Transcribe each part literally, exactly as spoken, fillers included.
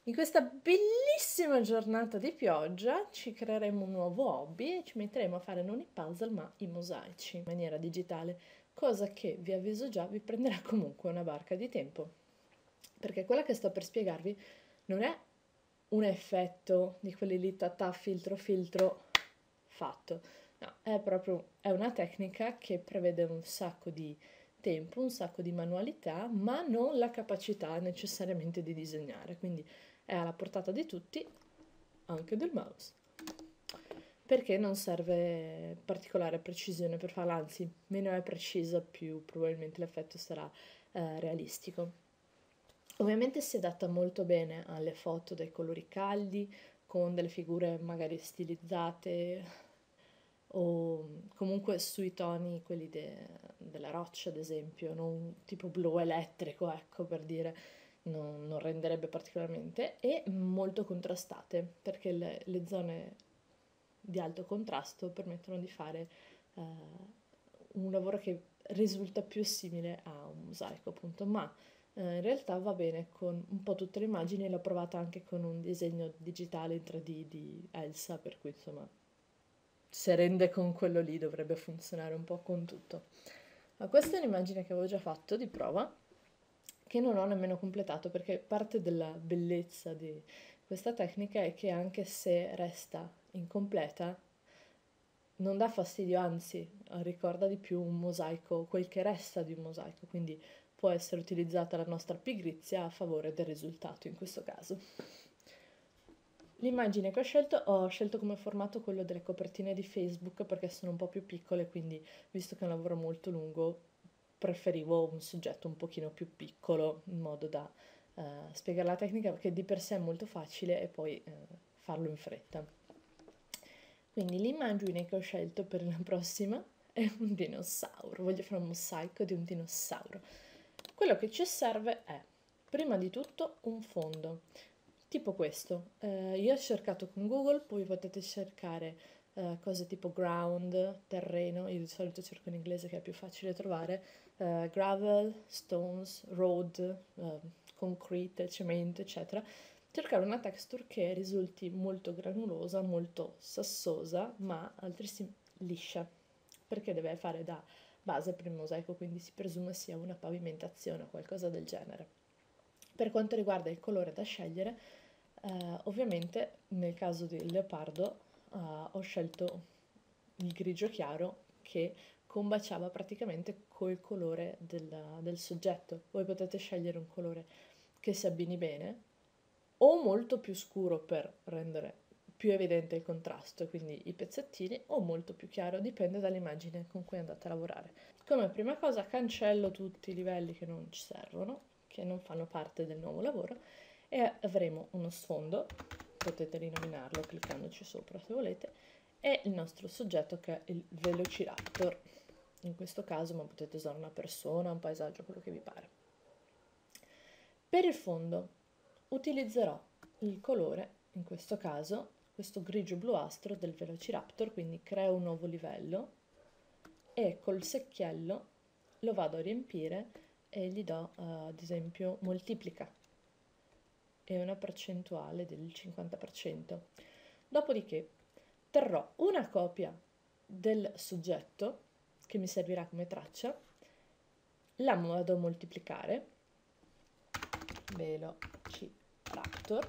In questa bellissima giornata di pioggia ci creeremo un nuovo hobby e ci metteremo a fare non i puzzle ma i mosaici in maniera digitale, cosa che, vi avviso già, vi prenderà comunque una barca di tempo. Perché quella che sto per spiegarvi non è un effetto di quelli lì tatà, filtro, filtro, fatto. No, è proprio è una tecnica che prevede un sacco di tempo, un sacco di manualità, ma non la capacità necessariamente di disegnare, quindi è alla portata di tutti, anche del mouse. Perché non serve particolare precisione per farla, anzi, meno è precisa, più probabilmente l'effetto sarà eh, realistico. Ovviamente si adatta molto bene alle foto dai colori caldi, con delle figure magari stilizzate o comunque sui toni, quelli de- della roccia ad esempio, non tipo blu elettrico, ecco per dire, non, non renderebbe particolarmente, e molto contrastate, perché le, le zone di alto contrasto permettono di fare eh, un lavoro che risulta più simile a un mosaico, appunto, ma eh, in realtà va bene con un po' tutte le immagini. L'ho provata anche con un disegno digitale in tre D di Elsa, per cui insomma, se rende con quello lì dovrebbe funzionare un po' con tutto. Ma questa è un'immagine che avevo già fatto di prova, che non ho nemmeno completato, perché parte della bellezza di questa tecnica è che anche se resta incompleta, non dà fastidio, anzi, ricorda di più un mosaico, quel che resta di un mosaico, quindi può essere utilizzata la nostra pigrizia a favore del risultato in questo caso. L'immagine che ho scelto, ho scelto come formato quello delle copertine di Facebook perché sono un po' più piccole, quindi visto che è un lavoro molto lungo, preferivo un soggetto un pochino più piccolo in modo da eh, spiegare la tecnica, perché di per sé è molto facile e poi eh, farlo in fretta. Quindi l'immagine che ho scelto per la prossima è un dinosauro, voglio fare un mosaico di un dinosauro. Quello che ci serve è, prima di tutto, un fondo, tipo questo. Eh, io ho cercato con Google, poi potete cercare eh, cose tipo ground, terreno, io di solito cerco in inglese che è più facile trovare, eh, gravel, stones, road, eh, concrete, cemento, eccetera. Cercare una texture che risulti molto granulosa, molto sassosa, ma altresì liscia, perché deve fare da base per il mosaico, quindi si presume sia una pavimentazione o qualcosa del genere. Per quanto riguarda il colore da scegliere, eh, ovviamente nel caso del leopardo eh, ho scelto il grigio chiaro che combaciava praticamente col colore del, del soggetto. Voi potete scegliere un colore che si abbini bene o molto più scuro per rendere più evidente il contrasto, quindi i pezzettini, o molto più chiaro, dipende dall'immagine con cui andate a lavorare. Come prima cosa cancello tutti i livelli che non ci servono, che non fanno parte del nuovo lavoro, e avremo uno sfondo, potete rinominarlo cliccandoci sopra se volete, e il nostro soggetto che è il Velociraptor, in questo caso, ma potete usare una persona, un paesaggio, quello che vi pare. Per il fondo utilizzerò il colore, in questo caso, questo grigio bluastro del Velociraptor, quindi creo un nuovo livello e col secchiello lo vado a riempire e gli do, uh, ad esempio, moltiplica e una percentuale del cinquanta per cento. Dopodiché terrò una copia del soggetto che mi servirà come traccia, la vado a moltiplicare, Velociraptor,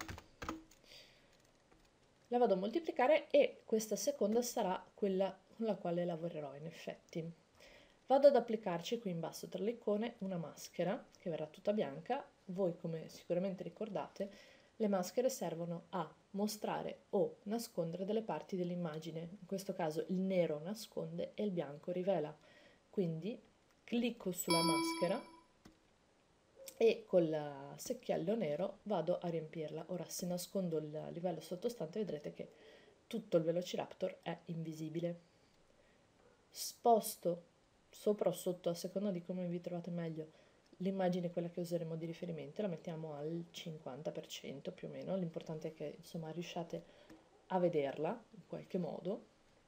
la vado a moltiplicare e questa seconda sarà quella con la quale lavorerò in effetti. Vado ad applicarci qui in basso tra le icone una maschera che verrà tutta bianca. Voi, come sicuramente ricordate, le maschere servono a mostrare o nascondere delle parti dell'immagine. In questo caso il nero nasconde e il bianco rivela. Quindi clicco sulla maschera e col secchiello nero vado a riempirla. Ora, se nascondo il livello sottostante, vedrete che tutto il Velociraptor è invisibile. Sposto sopra o sotto, a seconda di come vi trovate meglio, l'immagine, quella che useremo di riferimento, la mettiamo al cinquanta per cento più o meno. L'importante è che insomma riusciate a vederla in qualche modo,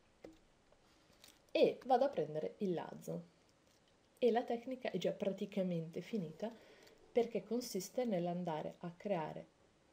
e vado a prendere il lazzo. E la tecnica è già praticamente finita, perché consiste nell'andare a creare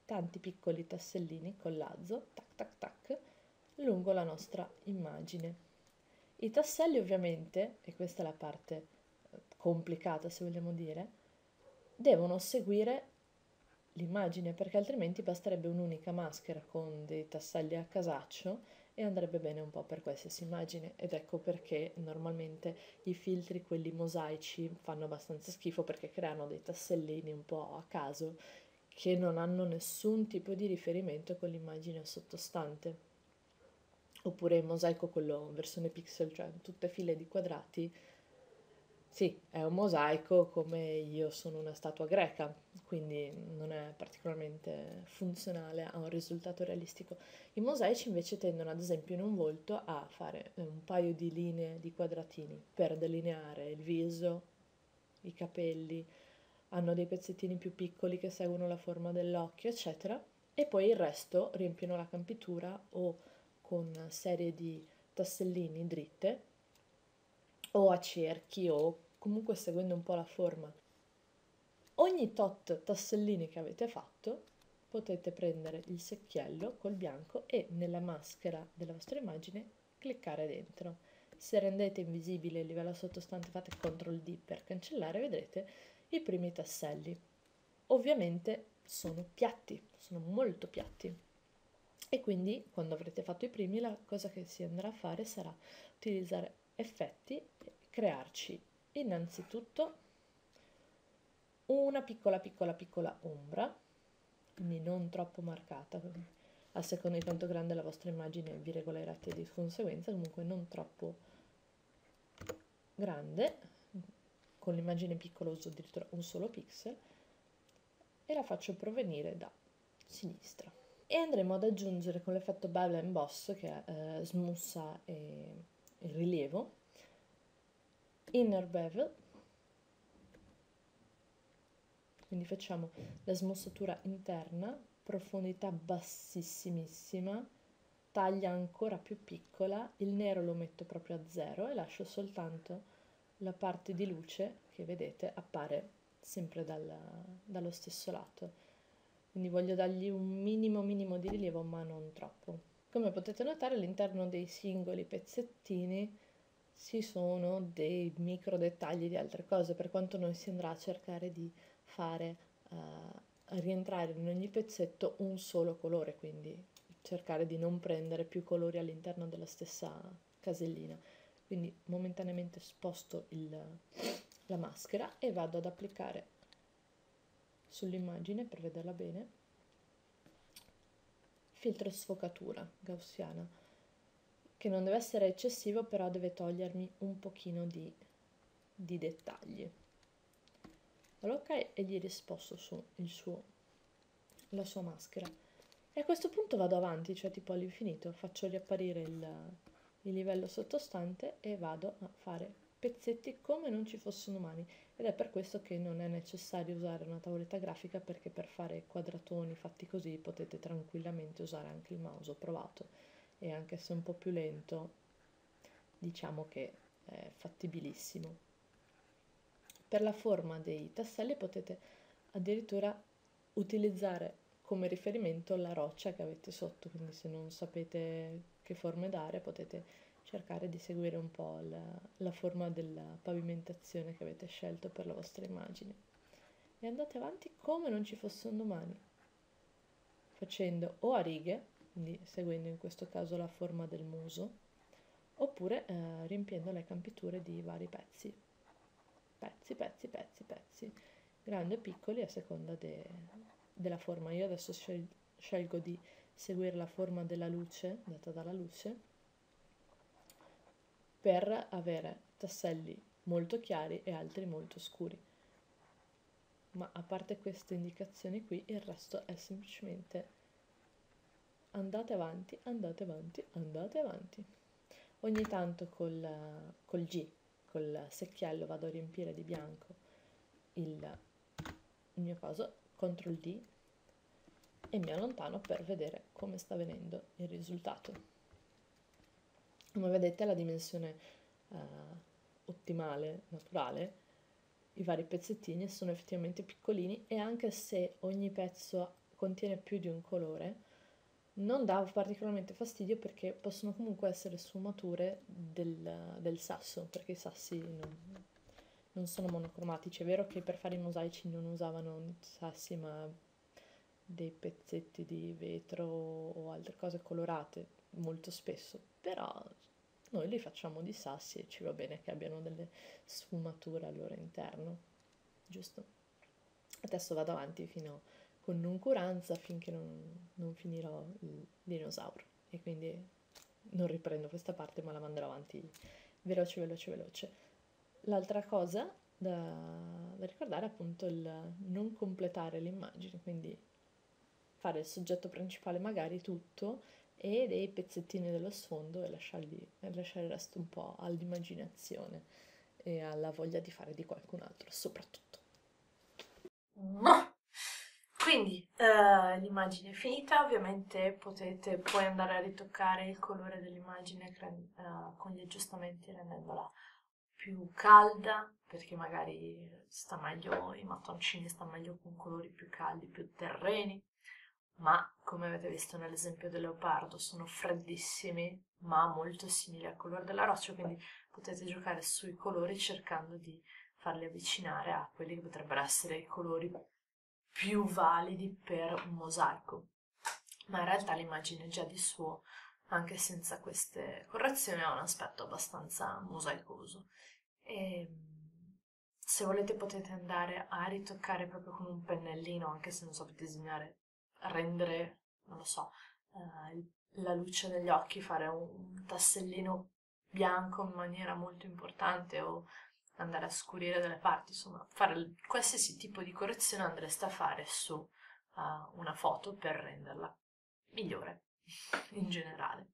tanti piccoli tassellini con l'azzo, tac tac tac, lungo la nostra immagine. I tasselli ovviamente, e questa è la parte complicata se vogliamo dire, devono seguire l'immagine, perché altrimenti basterebbe un'unica maschera con dei tasselli a casaccio e andrebbe bene un po' per qualsiasi immagine, ed ecco perché normalmente i filtri, quelli mosaici, fanno abbastanza schifo perché creano dei tassellini un po' a caso che non hanno nessun tipo di riferimento con l'immagine sottostante. Oppure il mosaico, quello versione pixel, cioè tutte file di quadrati. Sì, è un mosaico come io sono una statua greca, quindi non è particolarmente funzionale a un risultato realistico. I mosaici invece tendono, ad esempio, in un volto a fare un paio di linee di quadratini per delineare il viso, i capelli, hanno dei pezzettini più piccoli che seguono la forma dell'occhio, eccetera, e poi il resto riempiono la campitura o con serie di tassellini dritte o a cerchi o comunque seguendo un po' la forma. Ogni tot tassellini che avete fatto potete prendere il secchiello col bianco e nella maschera della vostra immagine cliccare dentro. Se rendete invisibile il livello sottostante fate control D per cancellare, vedrete i primi tasselli. Ovviamente sono piatti, sono molto piatti. E quindi quando avrete fatto i primi la cosa che si andrà a fare sarà utilizzare effetti e crearci innanzitutto una piccola piccola piccola ombra, quindi non troppo marcata, a seconda di quanto grande è la vostra immagine vi regolerete di conseguenza, comunque non troppo grande, con l'immagine piccola uso addirittura un solo pixel e la faccio provenire da sinistra. E andremo ad aggiungere con l'effetto Bevel and Boss, che è eh, smussa e, e rilievo, Inner Bevel, quindi facciamo la smussatura interna, profondità bassissimissima, taglia ancora più piccola, il nero lo metto proprio a zero e lascio soltanto la parte di luce che vedete appare sempre dal, dallo stesso lato. Quindi voglio dargli un minimo minimo di rilievo, ma non troppo. Come potete notare all'interno dei singoli pezzettini ci sono dei micro dettagli di altre cose, per quanto noi si andrà a cercare di fare uh, rientrare in ogni pezzetto un solo colore, quindi cercare di non prendere più colori all'interno della stessa casellina. Quindi momentaneamente sposto il, la maschera e vado ad applicare sull'immagine per vederla bene filtro sfocatura gaussiana, che non deve essere eccessivo, però deve togliermi un pochino di, di dettagli. Allora, ok, e gli risposto su il suo, la sua maschera. E a questo punto vado avanti, cioè tipo all'infinito, faccio riapparire il, il livello sottostante e vado a fare pezzetti come non ci fossero mani. Ed è per questo che non è necessario usare una tavoletta grafica, perché per fare quadratoni fatti così potete tranquillamente usare anche il mouse. Ho provato e anche se è un po' più lento, diciamo che è fattibilissimo. Per la forma dei tasselli potete addirittura utilizzare come riferimento la roccia che avete sotto, quindi se non sapete che forme dare potete cercare di seguire un po' la, la forma della pavimentazione che avete scelto per la vostra immagine e andate avanti come non ci fossero domani, facendo o a righe, quindi seguendo in questo caso la forma del muso, oppure eh, riempiendo le campiture di vari pezzi pezzi, pezzi, pezzi, pezzi, grandi o piccoli a seconda de, della forma. Io adesso scel- scelgo di seguire la forma della luce, data dalla luce, per avere tasselli molto chiari e altri molto scuri. Ma a parte queste indicazioni qui, il resto è semplicemente andate avanti, andate avanti, andate avanti. Ogni tanto col, col G, col secchiello, vado a riempire di bianco il, il mio coso, control D, e mi allontano per vedere come sta venendo il risultato. Come vedete la dimensione eh, ottimale, naturale, i vari pezzettini sono effettivamente piccolini, e anche se ogni pezzo contiene più di un colore, non dà particolarmente fastidio perché possono comunque essere sfumature del, del sasso, perché i sassi non, non sono monocromatici. È vero che per fare i mosaici non usavano sassi, ma dei pezzetti di vetro o altre cose colorate molto spesso, però noi li facciamo di sassi e ci va bene che abbiano delle sfumature al loro interno, giusto? Adesso vado avanti fino con noncuranza finché non, non finirò il dinosauro e quindi non riprendo questa parte ma la manderò avanti veloce, veloce, veloce. L'altra cosa da, da ricordare è appunto il non completare l'immagine, quindi fare il soggetto principale magari tutto e dei pezzettini dello sfondo e lasciargli, e lasciare il resto un po' all'immaginazione e alla voglia di fare di qualcun altro, soprattutto. No. Quindi eh, l'immagine è finita, ovviamente potete poi andare a ritoccare il colore dell'immagine cre- eh, con gli aggiustamenti rendendola più calda, perché magari sta meglio, i mattoncini stanno meglio con colori più caldi, più terreni, ma come avete visto nell'esempio del leopardo sono freddissimi, ma molto simili al colore della roccia, quindi potete giocare sui colori cercando di farli avvicinare a quelli che potrebbero essere i colori più validi per un mosaico. Ma in realtà l'immagine già di suo, anche senza queste correzioni, ha un aspetto abbastanza mosaicoso. E se volete potete andare a ritoccare proprio con un pennellino, anche se non sapete disegnare, rendere, non lo so, eh, la luce degli occhi, fare un tassellino bianco in maniera molto importante o andare a scurire delle parti, insomma, fare qualsiasi tipo di correzione andreste a fare su uh, una foto per renderla migliore in generale.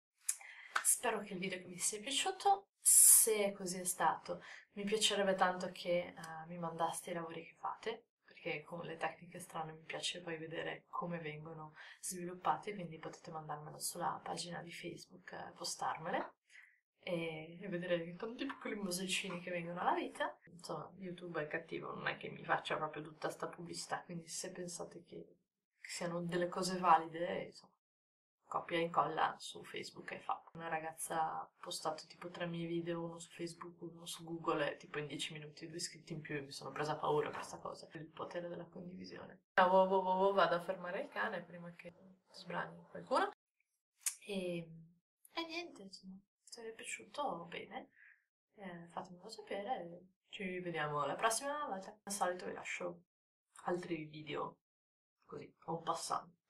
Spero che il video vi sia piaciuto, se così è stato mi piacerebbe tanto che uh, mi mandaste i lavori che fate, perché con le tecniche strane mi piace poi vedere come vengono sviluppati, quindi potete mandarmelo sulla pagina di Facebook, eh, postarmele e, e vedere tanti piccoli mosaicini che vengono alla vita. Insomma, YouTube è cattivo, non è che mi faccia proprio tutta sta pubblicità, quindi se pensate che siano delle cose valide, insomma, copia e incolla su Facebook e fa. Una ragazza ha postato tipo tre miei video, uno su Facebook, uno su Google, e tipo in dieci minuti due iscritti in più e mi sono presa paura questa cosa, il potere della condivisione. Wow, wow, wow, wow, vado a fermare il cane prima che sbrani qualcuno. E, e niente, insomma, se vi è piaciuto, bene, eh, fatemelo sapere, ci vediamo la prossima volta. Al solito vi lascio altri video così, en passant.